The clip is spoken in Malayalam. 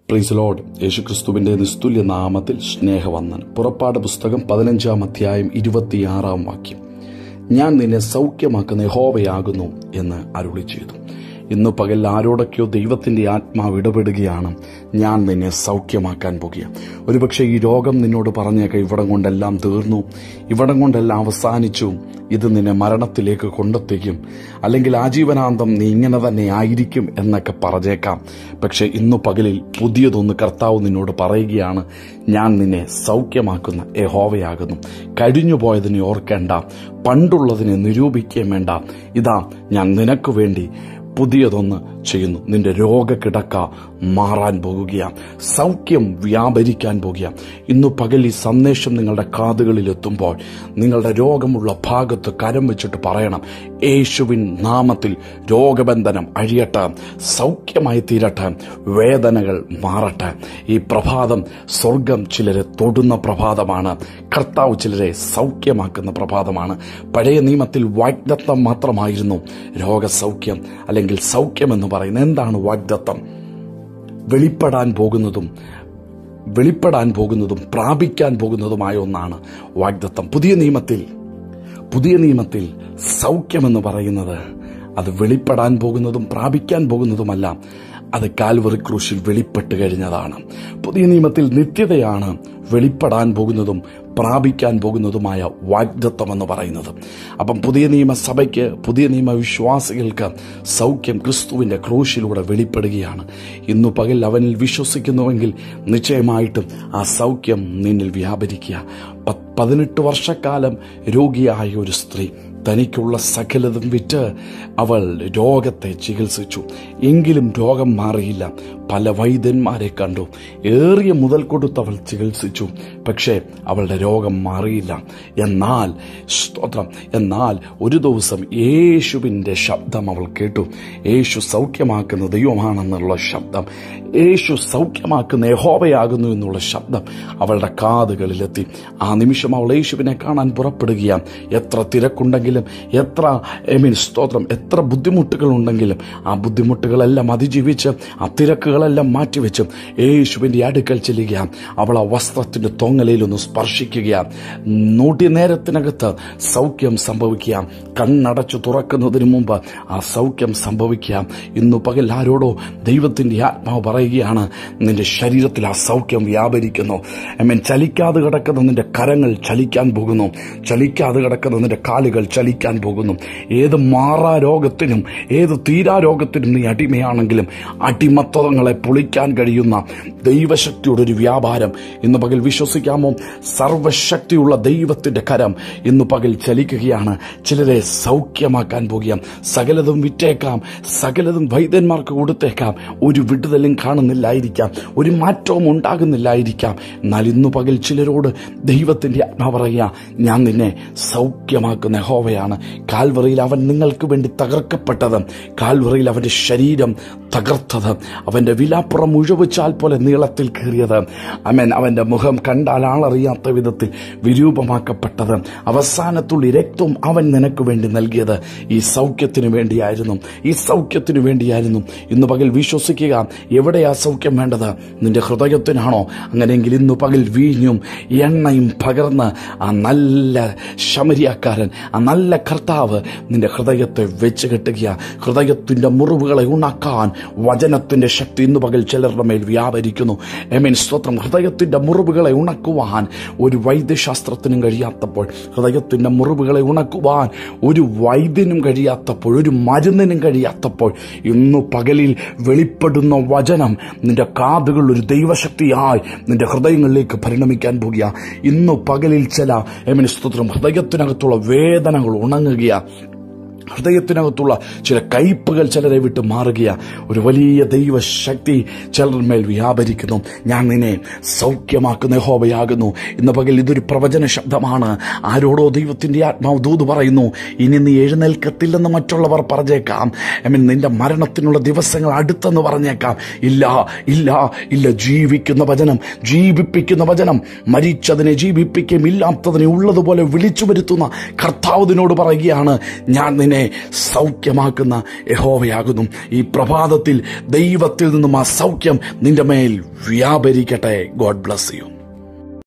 Praise Lord. യേശുക്രിസ്തുവിന്റെ നിസ്തുല്യ നാമത്തിൽ സ്നേഹവന്ദനം. പുറപ്പാട് പുസ്തകം 15-ാം അധ്യായം 26-ാം വാക്യം. ഞാൻ നിന്നെ സൗഖ്യമാക്കുന്ന യഹോവയാകുന്നു എന്ന് അരുളി ചെയ്തു. ഇന്നു പകൽ ആരോടൊക്കെയോ ദൈവത്തിന്റെ ആത്മാവ് ഇടപെടുകയാണ്. ഞാൻ നിന്നെ സൗഖ്യമാക്കാൻ പോകുക. ഒരുപക്ഷെ ഈ രോഗം നിന്നോട് പറഞ്ഞേക്കാം, ഇവിടം കൊണ്ടെല്ലാം തീർന്നു, ഇവിടം കൊണ്ടെല്ലാം അവസാനിച്ചു, ഇത് നിന്നെ മരണത്തിലേക്ക് കൊണ്ടെത്തിക്കും, അല്ലെങ്കിൽ ആജീവനാന്തം നീ ഇങ്ങനെ തന്നെ ആയിരിക്കും എന്നൊക്കെ പറഞ്ഞേക്കാം. പക്ഷെ ഇന്നു പകലിൽ പുതിയതൊന്ന് കർത്താവ് നിന്നോട് പറയുകയാണ്. ഞാൻ നിന്നെ സൗഖ്യമാക്കുന്ന യഹോവയാകുന്നു. കഴിഞ്ഞുപോയതിനെ ഓർക്കേണ്ട, പണ്ടുള്ളതിനെ നിരൂപിക്കുകയും വേണ്ട. ഇതാ ഞാൻ നിനക്ക് വേണ്ടി പുതിയതൊന്ന് ചെയ്യുന്നു. നിന്റെ രോഗക്കിടക്ക മാറാൻ പോകുകയാണ്. സൗഖ്യം വ്യാപരിക്കാൻ പോകുക. ഇന്നു പകൽ ഈ സന്ദേശം നിങ്ങളുടെ കാതുകളിൽ എത്തുമ്പോൾ നിങ്ങളുടെ രോഗമുള്ള ഭാഗത്ത് കരം വെച്ചിട്ട് പറയണം, യേശുവിൻ നാമത്തിൽ രോഗബന്ധനം അഴിയട്ടെ, സൗഖ്യമായി തീരട്ടെ, വേദനകൾ മാറട്ടെ. ഈ പ്രഭാതം സ്വർഗം ചിലരെ തൊടുന്ന പ്രഭാതമാണ്. കർത്താവ് ചിലരെ സൗഖ്യമാക്കുന്ന പ്രഭാതമാണ്. പഴയ നിയമത്തിൽ വാഗ്ദത്തം മാത്രമായിരുന്നു രോഗസൗഖ്യം അല്ലെങ്കിൽ സൗഖ്യമെന്ന് പറയുന്നത്. എന്താണ് വാഗ്ദത്തം? വെളിപ്പെടാൻ പോകുന്നതും പ്രാപിക്കാൻ പോകുന്നതുമായ ഒന്നാണ് വാഗ്ദത്തം. പുതിയ നിയമത്തിൽ സൗഖ്യമെന്ന് പറയുന്നത് അത് വെളിപ്പെടാൻ പോകുന്നതും പ്രാപിക്കാൻ പോകുന്നതുമല്ല, അത് കാൽവറി ക്രൂശിൽ വെളിപ്പെട്ട് കഴിഞ്ഞതാണ്. പുതിയ നിയമത്തിൽ നിത്യതയാണ് വെളിപ്പെടാൻ പോകുന്നതും പ്രാപിക്കാൻ പോകുന്നതുമായ വാഗ്ദത്തം എന്ന് പറയുന്നത്. അപ്പം പുതിയ നിയമസഭയ്ക്ക്, പുതിയ നിയമവിശ്വാസികൾക്ക് സൗഖ്യം ക്രിസ്തുവിന്റെ ക്രൂശിലൂടെ വെളിപ്പെടുകയാണ്. ഇന്നു പകൽ അവനിൽ വിശ്വസിക്കുന്നുവെങ്കിൽ നിശ്ചയമായിട്ടും ആ സൗഖ്യം നിന്നിൽ വ്യാപരിക്കുക. 18 വർഷക്കാലം രോഗിയായ ഒരു സ്ത്രീ തനിക്കുള്ള സകലതും വിറ്റ് അവൾ രോഗത്തെ ചികിത്സിച്ചു. എങ്കിലും രോഗം മാറിയില്ല. പല വൈദ്യന്മാരെ കണ്ടു, ഏറിയ മുതൽ കൊടുത്തവൾ ചികിത്സിച്ചു. പക്ഷേ അവളുടെ രോഗം മാറിയില്ല. എന്നാൽ ഒരു ദിവസം യേശുവിൻ്റെ ശബ്ദം അവൾ കേട്ടു. യേശു സൗഖ്യമാക്കുന്ന ദൈവമാണെന്നുള്ള ശബ്ദം, യേശു സൗഖ്യമാക്കുന്ന യഹോവയാകുന്നു എന്നുള്ള ശബ്ദം അവളുടെ കാതുകളിലെത്തി. ആ നിമിഷം അവൾ യേശുവിനെ കാണാൻ പുറപ്പെടുകയാണ്. എത്ര തിരക്കുണ്ടെങ്കിലും, എത്ര ബുദ്ധിമുട്ടുകളുണ്ടെങ്കിലും ആ ബുദ്ധിമുട്ടുകളെല്ലാം അതിജീവിച്ച്, ആ തിരക്കുകളെല്ലാം മാറ്റിവെച്ച് യേശുവിന്റെ അടുക്കൽ ചെല്ലുകയാണ്. അവൾ ആ വസ്ത്രത്തിന്റെ തൊങ്ങലയിലൊന്ന് സ്പർശിക്കുകയാണ്. 100 നേരത്തിനകത്ത് സൗഖ്യം സംഭവിക്കുക. കണ്ണടച്ചു തുറക്കുന്നതിന് മുമ്പ് ആ സൗഖ്യം സംഭവിക്കുക. ഇന്നു പകൽ ആരോടോ ദൈവത്തിന്റെ ആത്മാവ് പറയുകയാണ്, നിന്റെ ശരീരത്തിൽ ആ സൗഖ്യം വ്യാപരിക്കുന്നു. ചലിക്കാതെ കിടക്കുന്ന നിന്റെ കരങ്ങൾ ചലിക്കാൻ പോകുന്നു. ചലിക്കാതെ കിടക്കുന്ന നിന്റെ കാലുകൾ ചലിക്കാൻ പോകുന്നു. ഏത് മാറാ രോഗത്തിനും, ഏത് തീരാ രോഗത്തിനും നീ അടിമയാണെങ്കിലും അടിമത്വങ്ങളെ പൊളിക്കാൻ കഴിയുന്ന ദൈവശക്തിയുടെ ഒരു വ്യാപാരം ഇന്ന് പകൽ വിശ്വസിക്കാമോ? സർവശക്തിയുള്ള ദൈവത്തിന്റെ കരം ഇന്ന് പകൽ ചലിക്കുകയാണ്. ചിലരെ സൗഖ്യമാക്കാൻ പോകുകയാണ്. സകലതും വിറ്റേക്കാം, സകലതും വൈദ്യന്മാർക്ക് കൊടുത്തേക്കാം, ഒരു വിടുതലും കാണുന്നില്ലായിരിക്കാം, ഒരു മാറ്റവും ഉണ്ടാകുന്നില്ലായിരിക്കാം. എന്നാൽ ഇന്നു പകൽ ചിലരോട് ദൈവത്തിന്റെ ആത്മാവ് പറയുക, ഞാൻ നിന്നെ സൗഖ്യമാക്കുന്ന യഹോവയാണ്. കാൽവറിയിൽ അവൻ നിങ്ങൾക്ക് വേണ്ടി തകർക്കപ്പെട്ടത്, കാൽവറിയിൽ അവന്റെ ശരീരം തകർത്തത്, അവന്റെ വിലാപ്പുറം ഉഴവുചാൽ പോലെ നീളത്തിൽ കീറിയത്, അവന്റെ മുഖം കണ്ടാൽ ആളറിയാത്ത വിധത്തിൽ വിരൂപമാക്കപ്പെട്ടത്, അവസാനത്തുള്ളി രക്തവും അവൻ നിനക്ക് വേണ്ടി നൽകിയത് ഈ സൗഖ്യത്തിനു വേണ്ടിയായിരുന്നു. ഇന്ന് പകൽ വിശ്വസിക്കുക. എവിടെയാ സൗഖ്യം വേണ്ടത്? നിന്റെ ഹൃദയത്തിനാണോ? അങ്ങനെയെങ്കിൽ ഇന്നു പകൽ വീഞ്ഞും എണ്ണയും പകർന്ന് ആ നല്ല ശമരിയാക്കാരൻ, ആ നല്ല കർത്താവ് നിന്റെ ഹൃദയത്തെ വെച്ച് കെട്ടുക. ഹൃദയത്തിന്റെ മുറിവുകളെ ഉണക്കാൻ വചനത്തിന്റെ ശക്തി ഇന്നു പകൽ ചിലരുടെ മേൽ വ്യാപരിക്കുന്നു. സ്തോത്രം. ഹൃദയത്തിന്റെ മുറിവുകളെ ഉണക്കുവാൻ ഒരു വൈദ്യശാസ്ത്രത്തിനും കഴിയാത്തപ്പോൾ, ഹൃദയത്തിന്റെ മുറിവുകളെ ഉണക്കുവാൻ ഒരു വൈദ്യനും കഴിയാത്തപ്പോൾ, ഒരു മരുന്നിനും കഴിയാത്തപ്പോൾ, ഇന്നു പകലിൽ വെളിപ്പെടുന്ന വചനം നിന്റെ കാതുകൾ ഒരു ദൈവശക്തിയായി നിന്റെ ഹൃദയങ്ങളിലേക്ക് പരിണമിക്കാൻ പോകുക. ഇന്നു പകലിൽ ചില സ്തോത്രം ഹൃദയത്തിനകത്തുള്ള വേദനകൾ ഉണങ്ങുക. ഹൃദയത്തിനകത്തുള്ള ചില കയ്പുകൾ ചിലരെ വിട്ട് മാറുക. ഒരു വലിയ ദൈവശക്തി ചിലർമേൽ വ്യാപരിക്കുന്നു. ഞാൻ നിന്നെ സൗഖ്യമാക്കുന്ന യഹോവയാകുന്നു. ഇന്ന് പകൽ ഇതൊരു പ്രവചന ശബ്ദമാണ്. ആരോടോ ദൈവത്തിന്റെ ആത്മാവ് ദൂത് പറയുന്നു, ഇനി നീ എഴുന്നേൽക്കത്തില്ലെന്ന് മറ്റുള്ളവർ പറഞ്ഞേക്കാം. നിന്റെ മരണത്തിനുള്ള ദിവസങ്ങൾ അടുത്തെന്ന് പറഞ്ഞേക്കാം. ഇല്ല, ജീവിക്കുന്ന വചനം, ജീവിപ്പിക്കുന്ന വചനം, മരിച്ചതിനെ ജീവിപ്പിക്കുകയും ഇല്ലാത്തതിനെ ഉള്ളതുപോലെ വിളിച്ചു വരുത്തുന്ന കർത്താവ് നിന്നോട് പറയുകയാണ്, ഞാൻ നിന്നെ നിന്നെ സൗഖ്യമാക്കുന്ന യഹോവയാകുന്നു. ഈ പ്രഭാതത്തിൽ ദൈവത്തിൽ നിന്നും ആ സൗഖ്യം നിന്റെ മേൽ വ്യാപരിക്കട്ടെ. God bless you.